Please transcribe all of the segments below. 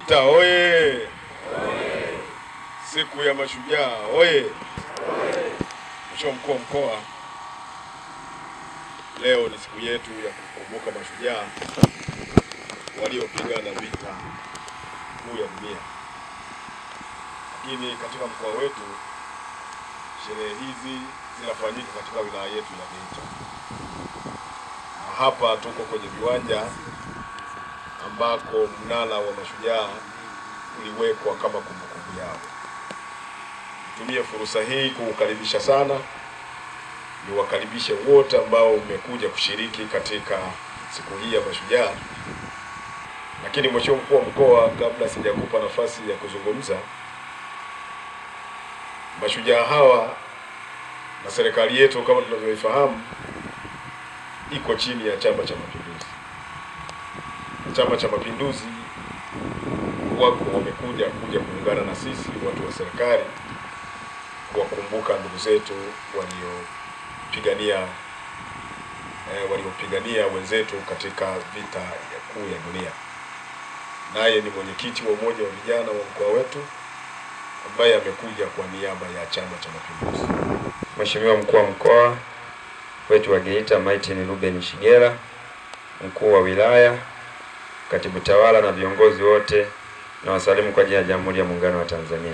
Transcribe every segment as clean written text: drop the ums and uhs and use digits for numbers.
Geita oye! Siku ya Mashujaa oye! Mheshimiwa Mkuu wa Mkoa, leo ni siku yetu ya kukumbuka mashujaa waliopigana vita kuu ya dunia. Lakini katika mkoa wetu sherehe hizi zinafanyika katika wilaya yetu ya Geita. Na hapa tuko kwenye viwanja ambako mnara wa mashujaa uliwekwa kama kumbukumbu yao. Nitumie fursa hii kuukaribisha sana, niwakaribishe wote ambao umekuja kushiriki katika siku hii ya mashujaa. Lakini Mheshimiwa Mkuu wa Mkoa, kabla sijakupa nafasi ya kuzungumza, mashujaa hawa na serikali yetu kama tunavyoifahamu iko chini ya Chama cha Mapinduzi. Chama cha Mapinduzi wako wamekuja kuungana na sisi watu wa serikali kuwakumbuka ndugu zetu waliopigania wenzetu katika vita kuu ya dunia. Naye ni mwenyekiti wa umoja wa vijana wa mkoa wetu ambaye amekuja kwa niaba ya Chama cha Mapinduzi. Mheshimiwa Mkuu wa Mkoa wetu wa Geita Martin Ruben Shigera, mkuu wa wilaya, katibu tawala na viongozi wote, na wasalimu kwa jina la Jamhuri ya Muungano wa Tanzania.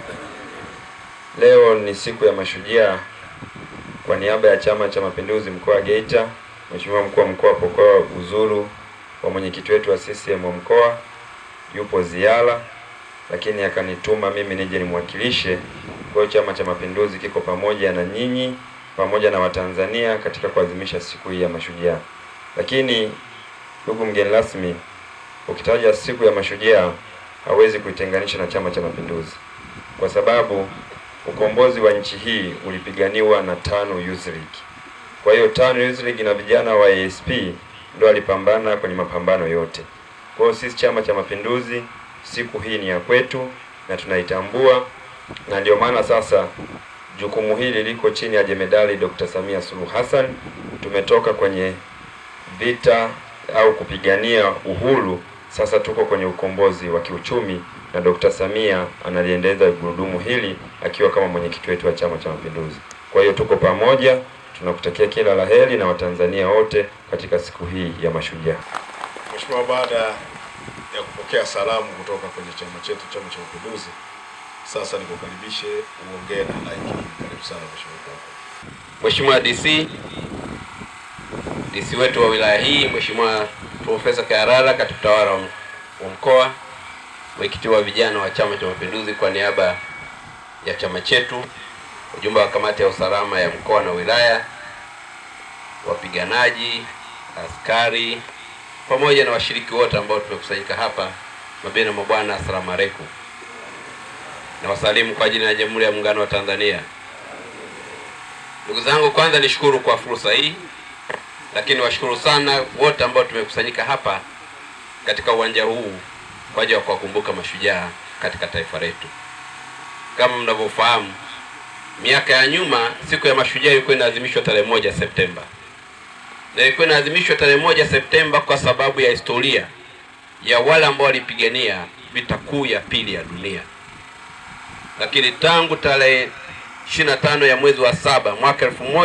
Leo ni siku ya mashujaa. Kwa niaba ya Chama cha Mapinduzi mkoa wa Geita, Mheshimiwa Mkuu wa Mkoa pokoa uzuru wa mwenyekiti wetu wa CCM wa mkoa, yupo ziara, lakini akanituma mimi nije nimwakilishe. Kwa Chama cha Mapinduzi kiko pamoja na nyinyi pamoja na Watanzania katika kuadhimisha siku hii ya mashujaa. Lakini ndugu mgeni rasmi, ukitaja siku ya mashujaa hawezi kuitenganisha na Chama cha Mapinduzi, kwa sababu ukombozi wa nchi hii ulipiganiwa na 5 Youth League. Kwa hiyo 5 Youth League na vijana wa ASP ndio walipambana kwenye mapambano yote. Kwa hiyo sisi Chama cha Mapinduzi siku hii ni ya kwetu na tunaitambua, na ndio maana sasa jukumu hili liko chini ya Jemedali Dr. Samia Suluhu Hassan. Tumetoka kwenye vita au kupigania uhuru, sasa tuko kwenye ukombozi wa kiuchumi, na Dr. Samia analiendeleza gurudumu hili akiwa kama mwenyekiti wetu wa Chama cha Mapinduzi. Kwa hiyo tuko pamoja, tunakutakia kila laheri na Watanzania wote katika siku hii ya mashujaa. Mheshimiwa, baada ya kupokea salamu kutoka kwenye chama chetu, Chama cha Mapinduzi, sasa nikukaribishe uongee na halaiki. Karibu sana Mheshimiwa. Mheshimiwa DC wetu wa wilaya hii, Mheshimiwa Profesa Karala, katibu tawala wa mkoa, mwenyekiti wa vijana wa Chama cha Mapinduzi kwa niaba ya chama chetu, ujumbe wa kamati ya usalama ya mkoa na wilaya, wapiganaji, askari, pamoja na washiriki wote ambao tumekusanyika hapa, mabibi na mabwana, asalamu alaykum. Na wasalimu kwa jina la Jamhuri ya Muungano wa Tanzania. Ndugu zangu, kwanza nishukuru kwa fursa hii, lakini washukuru sana wote ambao tumekusanyika hapa katika uwanja huu kwa ajili ya kuwakumbuka mashujaa katika taifa letu. Kama mnavyofahamu, miaka ya nyuma siku ya mashujaa ilikuwa inaadhimishwa tarehe 1 Septemba. Na ilikuwa inaadhimishwa tarehe 1 Septemba kwa sababu ya historia ya wale ambao walipigania vita kuu ya pili ya dunia. Lakini tangu tarehe 25 ya mwezi wa 7 mwaka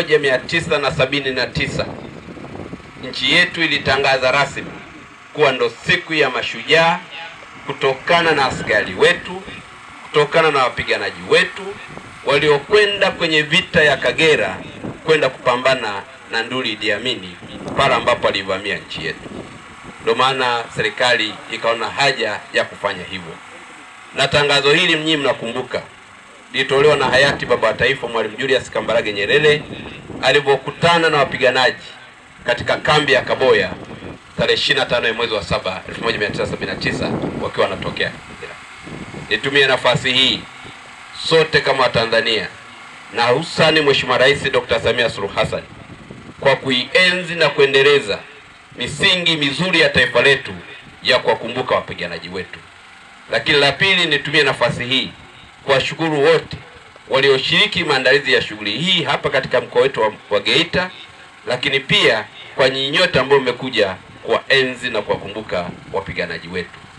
1979 nchi yetu ilitangaza rasmi kuwa ndo siku ya mashujaa, kutokana na askari wetu, kutokana na wapiganaji wetu waliokwenda kwenye vita ya Kagera kwenda kupambana na nduli Idi Amin pale ambapo alivamia nchi yetu. Ndio maana serikali ikaona haja ya kufanya hivyo. Na tangazo hili mnyinyi mnakumbuka lilitolewa na hayati baba wa taifa Mwalimu Julius Kambarage Nyerere alipokutana na wapiganaji katika kambi ya Kaboya tarehe 25 ya mwezi wa 7 1979 wakiwa wanatokea. Nitumie nafasi hii sote kama Watanzania na hususani Mheshimiwa Rais Dr. Samia Suluhu Hassan kwa kuienzi na kuendeleza misingi mizuri ya taifa letu ya kuwakumbuka wapiganaji wetu. Lakini la pili, nitumie nafasi hii kuwashukuru wote walioshiriki maandalizi ya shughuli hii hapa katika mkoa wetu wa Geita, lakini pia kwa nyinyi nyote ambao mmekuja kuwaenzi na kuwakumbuka wapiganaji wetu.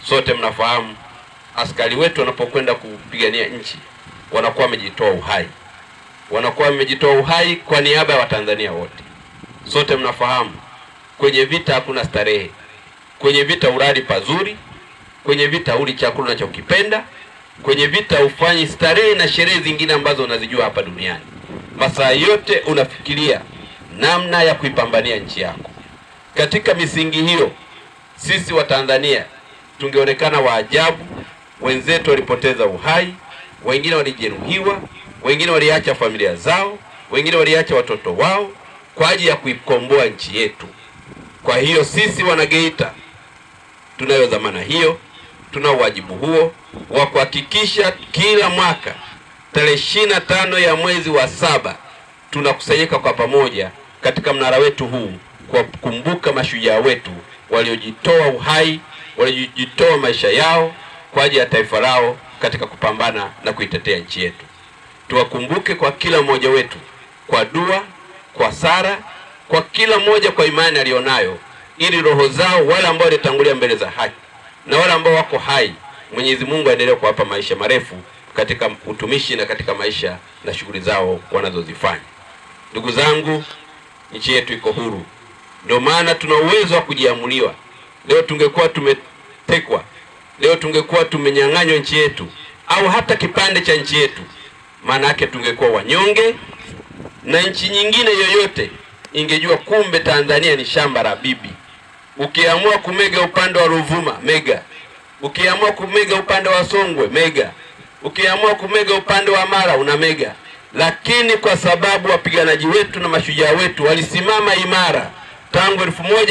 Sote mnafahamu askari wetu wanapokwenda kupigania nchi wanakuwa wamejitoa uhai. Wanakuwa wamejitoa uhai kwa niaba ya Watanzania wote. Sote mnafahamu kwenye vita hakuna starehe. Kwenye vita uradi pazuri, kwenye vita uli chakula unachokipenda, kwenye vita ufanyi starehe na sherehe zingine ambazo unazijua hapa duniani. Masaa yote unafikiria namna ya kuipambania nchi yako. Katika misingi hiyo, sisi wa Tanzania tungeonekana wa ajabu. Wenzetu walipoteza uhai, wengine walijeruhiwa, wengine waliacha familia zao, wengine waliacha watoto wao kwa ajili ya kuikomboa nchi yetu. Kwa hiyo sisi wana Geita tunayo dhamana hiyo, tunao wajibu huo wa kuhakikisha kila mwaka tarehe 25 ya mwezi wa 7 tunakusanyika kwa pamoja katika mnara wetu huu kwa kukumbuka mashujaa wetu waliojitoa uhai, waliojitoa maisha yao kwa ajili ya taifa lao katika kupambana na kuitetea nchi yetu. Tuwakumbuke kwa kila mmoja wetu kwa dua, kwa sala, kwa kila mmoja kwa imani alionayo, ili roho zao wale ambao walitangulia mbele za haki na wale ambao wako hai, Mwenyezi Mungu aendelee kuwapa maisha marefu katika utumishi na katika maisha na shughuli zao wanazozifanya. Ndugu zangu, nchi yetu iko huru. Ndio maana tuna uwezo wa kujiamuliwa. Leo tungekuwa tumetekwa, leo tungekuwa tumenyang'anywa nchi yetu au hata kipande cha nchi yetu, maana yake tungekuwa wanyonge, na nchi nyingine yoyote ingejua kumbe Tanzania ni shamba la bibi. Ukiamua kumega upande wa Ruvuma, mega. Ukiamua kumega upande wa Songwe, mega. Ukiamua kumega upande wa Mara, una mega. Lakini kwa sababu wapiganaji wetu na mashujaa wetu walisimama imara tangu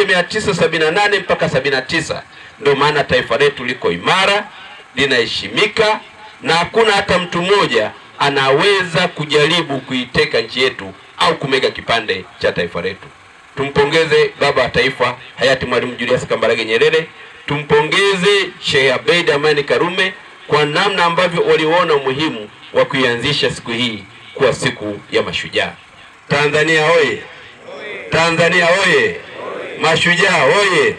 1978 mpaka 79, ndio maana taifa letu liko imara, linaheshimika, na hakuna hata mtu mmoja anaweza kujaribu kuiteka nchi yetu au kumega kipande cha taifa letu. Tumpongeze baba wa taifa hayati Mwalimu Julius Kambarage Nyerere, tumpongeze Sheikh Abeid Amani Karume kwa namna ambavyo waliona umuhimu wa kuianzisha siku hii kuwa siku ya mashujaa. Tanzania oye! Tanzania oye! Mashujaa oye!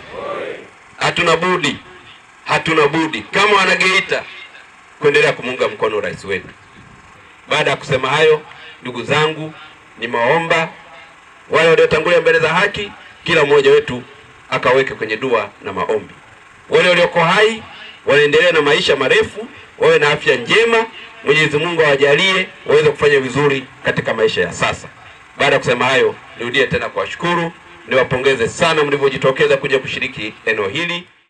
Hatuna budi kama wana Geita kuendelea kumuunga mkono rais wetu. Baada ya kusema hayo, ndugu zangu, nimeomba wale waliotangulia mbele za haki, kila mmoja wetu akaweke kwenye dua na maombi. Wale walioko hai waendelee na maisha marefu, wawe na afya njema, Mwenyezi Mungu awajalie waweze kufanya vizuri katika maisha ya sasa. Baada ya kusema hayo, nirudie tena kuwashukuru, niwapongeze sana mlivyojitokeza kuja kushiriki eneo hili.